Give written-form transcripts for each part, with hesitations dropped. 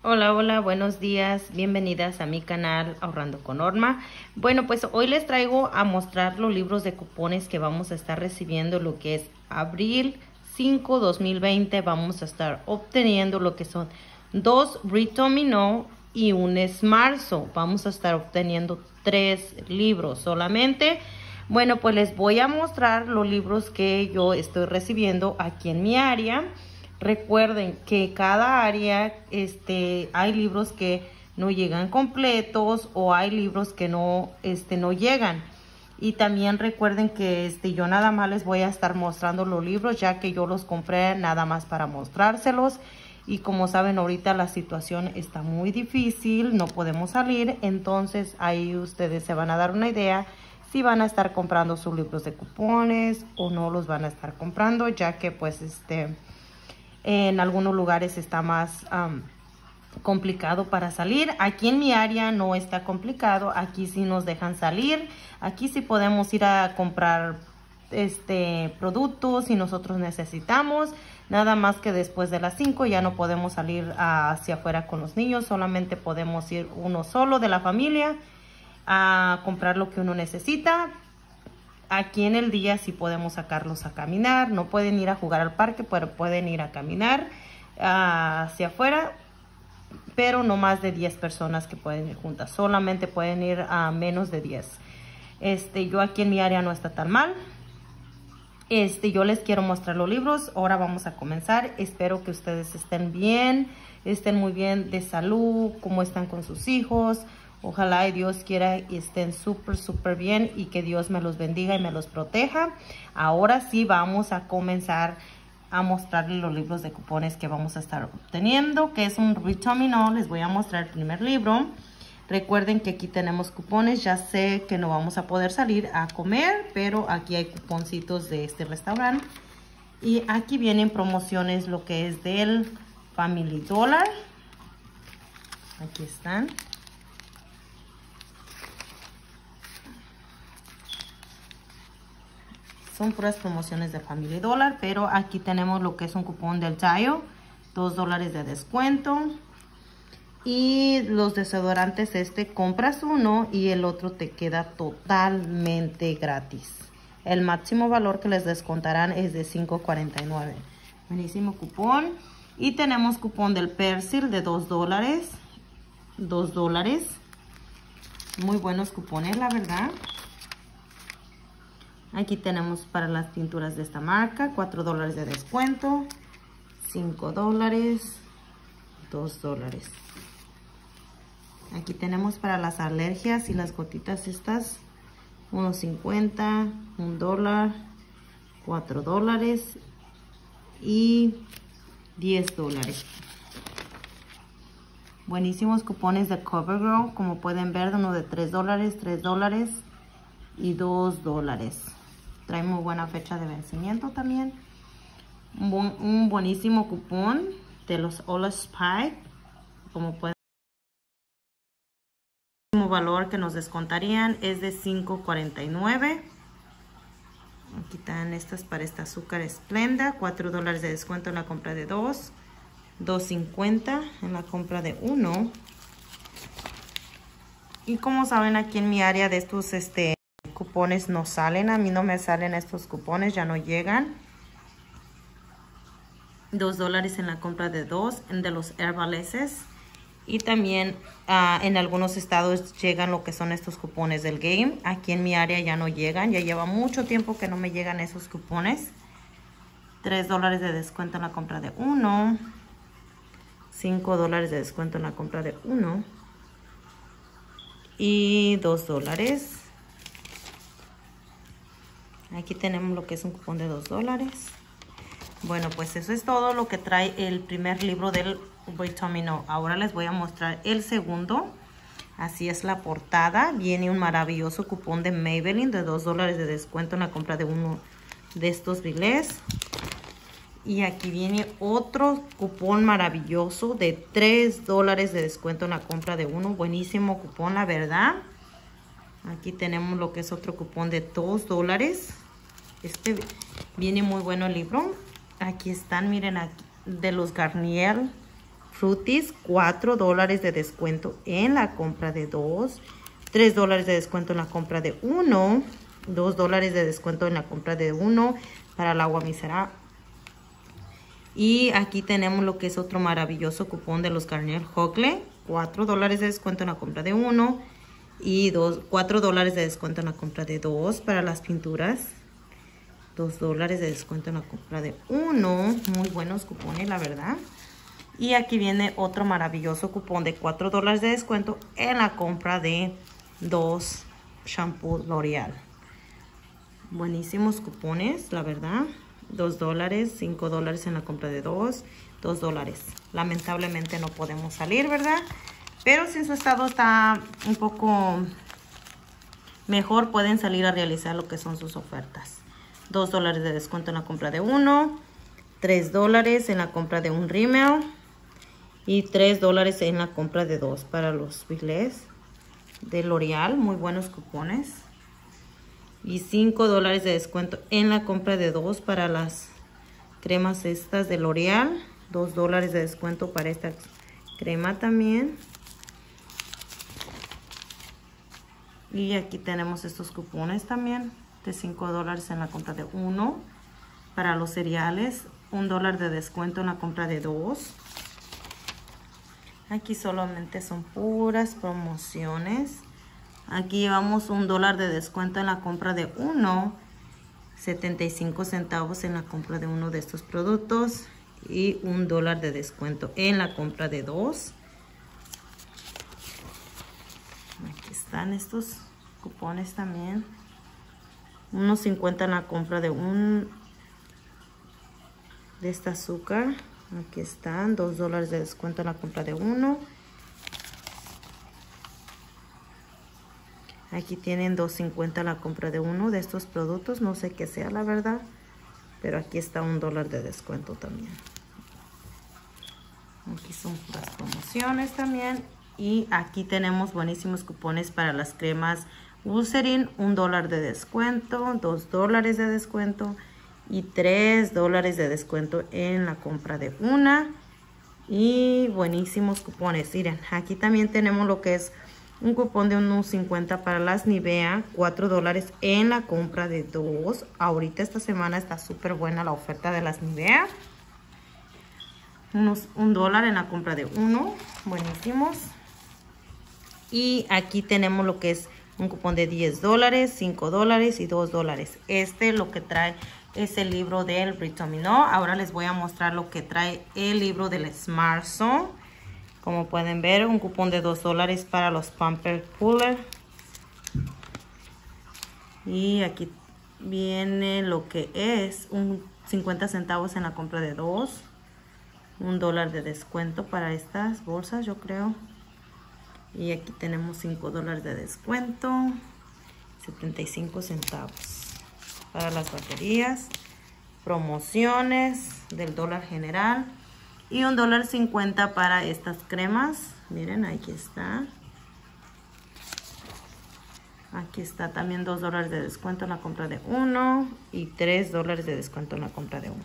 Hola, hola, buenos días, bienvenidas a mi canal Ahorrando con Norma. Bueno, pues hoy les traigo a mostrar los libros de cupones que vamos a estar recibiendo, lo que es abril 5, 2020. Vamos a estar obteniendo lo que son 2 Ritomino y un Esmarzo. Vamos a estar obteniendo 3 libros solamente. Bueno, pues les voy a mostrar los libros que yo estoy recibiendo aquí en mi área. Recuerden que cada área hay libros que no llegan completos o hay libros que no llegan. Y también recuerden que yo nada más les voy a estar mostrando los libros, ya que yo los compré nada más para mostrárselos. Y como saben, ahorita la situación está muy difícil, no podemos salir. Entonces ahí ustedes se van a dar una idea si van a estar comprando sus libros de cupones o no los van a estar comprando, ya que pues en algunos lugares está más complicado para salir. Aquí en mi área no está complicado. Aquí sí nos dejan salir. Aquí sí podemos ir a comprar productos si nosotros necesitamos. Nada más que después de las 5 ya no podemos salir hacia afuera con los niños. Solamente podemos ir uno solo de la familia a comprar lo que uno necesita. Aquí en el día sí podemos sacarlos a caminar. No pueden ir a jugar al parque, pero pueden ir a caminar hacia afuera. Pero no más de 10 personas que pueden ir juntas. Solamente pueden ir a menos de 10. Yo aquí en mi área no está tan mal. Yo les quiero mostrar los libros. Ahora vamos a comenzar. Espero que ustedes estén bien. Estén muy bien de salud. Cómo están con sus hijos. Ojalá y Dios quiera y estén súper bien y que Dios me los bendiga y me los proteja. Ahora sí vamos a comenzar a mostrarles los libros de cupones que vamos a estar obteniendo, que es un Ritomino. Les voy a mostrar el primer libro. Recuerden que aquí tenemos cupones. Ya sé que no vamos a poder salir a comer, pero aquí hay cuponcitos de este restaurante. Y aquí vienen promociones, lo que es del Family Dollar. Aquí están. Son puras promociones de Family Dollar, pero aquí tenemos lo que es un cupón del Tayo, $2 de descuento. Y los desodorantes, compras uno y el otro te queda totalmente gratis. El máximo valor que les descontarán es de $5.49. Buenísimo cupón. Y tenemos cupón del Persil de $2. $2. Muy buenos cupones, la verdad. Aquí tenemos para las tinturas de esta marca, $4 de descuento, $5, $2. Aquí tenemos para las alergias y las gotitas estas, $1.50, $1, $4 y $10. Buenísimos cupones de CoverGirl, como pueden ver, uno de $3, $3 y $2. Trae muy buena fecha de vencimiento también. Un buenísimo cupón de los Ola Spy. Como pueden ver, el valor que nos descontarían es de $5.49. Aquí están estas para esta azúcar Splenda. $4 de descuento en la compra de 2. $2.50 en la compra de 1. Y como saben, aquí en mi área de estos cupones no salen. A mí no me salen estos cupones, ya no llegan. $2 en la compra de 2 de los herbaleses. Y también en algunos estados llegan lo que son estos cupones del Game. Aquí en mi área ya no llegan. Ya lleva mucho tiempo que no me llegan esos cupones. $3 de descuento en la compra de 1. $5 de descuento en la compra de 1. Y $2. Aquí tenemos lo que es un cupón de $2. Bueno, pues eso es todo lo que trae el primer libro del Ritomino. Ahora les voy a mostrar el segundo. Así es la portada. Viene un maravilloso cupón de Maybelline de $2 de descuento en la compra de uno de estos bilés. Y aquí viene otro cupón maravilloso de $3 de descuento en la compra de uno. Buenísimo cupón, la verdad. Aquí tenemos lo que es otro cupón de $2. Viene muy bueno el libro. Aquí están, miren, aquí, de los Garnier Fruities, $4 de descuento en la compra de 2. $3 de descuento en la compra de 1. $2 de descuento en la compra de 1 para el agua micelar. Y aquí tenemos lo que es otro maravilloso cupón de los Garnier Hogle. $4 de descuento en la compra de 1. Y $4 de descuento en la compra de 2 para las pinturas. $2 de descuento en la compra de 1. Muy buenos cupones, la verdad. Y aquí viene otro maravilloso cupón de $4 de descuento en la compra de 2 shampoo L'Oreal. Buenísimos cupones, la verdad. $2, $5 en la compra de 2, $2. Lamentablemente no podemos salir, ¿verdad? Pero si su estado está un poco mejor, pueden salir a realizar lo que son sus ofertas. $2 de descuento en la compra de 1, $3 en la compra de un rímel y $3 en la compra de 2 para los biglés de L'Oreal. Muy buenos cupones. Y $5 de descuento en la compra de 2 para las cremas estas de L'Oreal. $2 de descuento para esta crema también. Y aquí tenemos estos cupones también de $5 en la compra de 1 para los cereales. $1 de descuento en la compra de 2. Aquí solamente son puras promociones. Aquí llevamos $1 de descuento en la compra de 1, 75 centavos en la compra de uno de estos productos y $1 de descuento en la compra de 2. Aquí están estos cupones también. $1.50 en la compra de de esta azúcar. Aquí están $2 de descuento en la compra de 1. Aquí tienen $2.50 la compra de uno de estos productos. No sé qué sea, la verdad. Pero aquí está $1 de descuento también. Aquí son las promociones también. Y aquí tenemos buenísimos cupones para las cremas Eucerin. $1 de descuento, $2 de descuento y $3 de descuento en la compra de una. Y buenísimos cupones. Miren, aquí también tenemos lo que es un cupón de unos 50 para las Nivea, $4 en la compra de 2. Ahorita esta semana está súper buena la oferta de las Nivea. $1 en la compra de 1. Buenísimos. Y aquí tenemos lo que es un cupón de $10, $5 y $2. Lo que trae es el libro del Britomino. Ahora les voy a mostrar lo que trae el libro del Smart Zone. Como pueden ver, un cupón de $2 para los Pamper Cooler. Y aquí viene lo que es un 50 centavos en la compra de 2. $1 de descuento para estas bolsas, yo creo. Y aquí tenemos $5 de descuento. 75 centavos. Para las baterías. Promociones del dólar general. Y $1.50 para estas cremas. Miren, aquí está. Aquí está también $2 de descuento en la compra de 1. Y $3 de descuento en la compra de 1.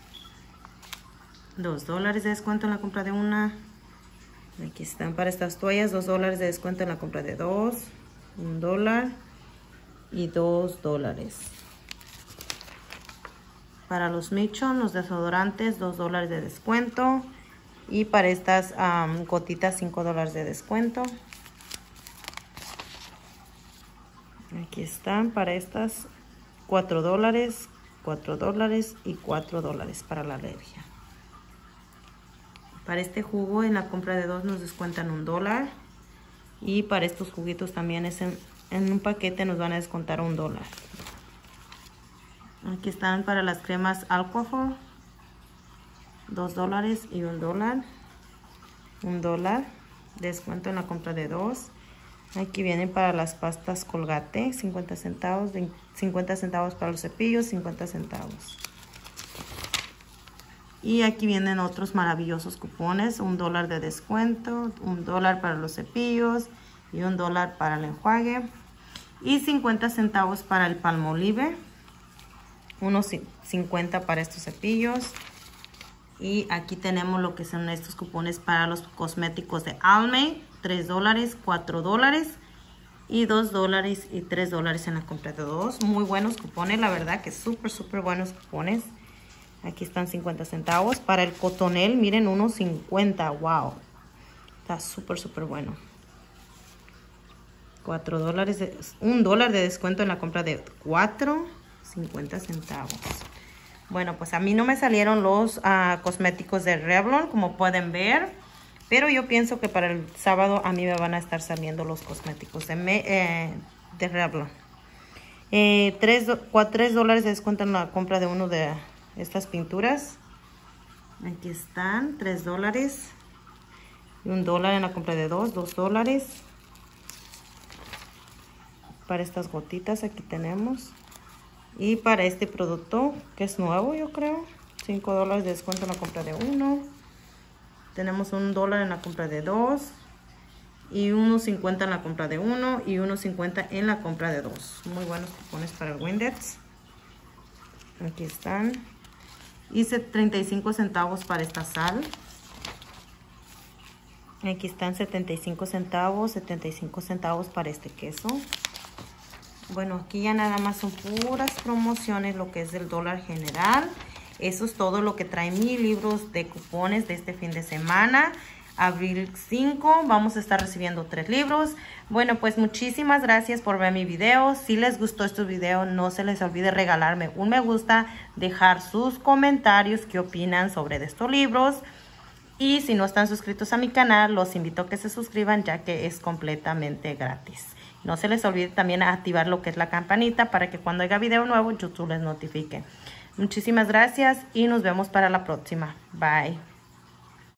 $2 de descuento en la compra de 1. Aquí están para estas toallas. $2 de descuento en la compra de 2. $1 y $2. Para los Michon, los desodorantes, $2 de descuento. Y para estas gotitas, $5 de descuento. Aquí están para estas $4, $4 y $4 para la alergia. Para este jugo en la compra de 2 nos descuentan $1. Y para estos juguitos también es en un paquete nos van a descontar $1. Aquí están para las cremas Aquaphor, $2 y $1. $1 descuento en la compra de 2. Aquí vienen para las pastas Colgate, 50 centavos, 50 centavos para los cepillos, 50 centavos. Y aquí vienen otros maravillosos cupones, $1 de descuento, $1 para los cepillos y $1 para el enjuague. Y 50 centavos para el Palmolive. Unos 50 para estos cepillos Y aquí tenemos lo que son estos cupones para los cosméticos de Almay. $3, $4 y $2 y $3 en la compra de 2. Muy buenos cupones, la verdad que súper buenos cupones. Aquí están 50 centavos. Para el cotonel, miren, unos 50. Wow. Está súper bueno. $4, $1 de descuento en la compra de 4, 50 centavos. Bueno, pues a mí no me salieron los cosméticos de Revlon, como pueden ver. Pero yo pienso que para el sábado a mí me van a estar saliendo los cosméticos de Revlon. $3 de descuento en la compra de uno de estas pinturas. Aquí están, $3. Y $1 en la compra de $2. Para estas gotitas aquí tenemos. Y para este producto, que es nuevo yo creo, $5 de descuento en la compra de 1. Tenemos $1 en la compra de 2. Y $1.50 en la compra de 1. Y $1.50 en la compra de 2. Muy buenos cupones para el Windex. Aquí están. Hice 35 centavos para esta sal. Aquí están 75 centavos, 75 centavos para este queso. Bueno, aquí ya nada más son puras promociones, lo que es del dólar general. Eso es todo lo que trae mis libros de cupones de este fin de semana. Abril 5, vamos a estar recibiendo 3 libros. Bueno, pues muchísimas gracias por ver mi video. Si les gustó este video, no se les olvide regalarme un me gusta, dejar sus comentarios, qué opinan sobre estos libros. Y si no están suscritos a mi canal, los invito a que se suscriban, ya que es completamente gratis. No se les olvide también activar lo que es la campanita para que cuando haya video nuevo, YouTube les notifique. Muchísimas gracias y nos vemos para la próxima. Bye.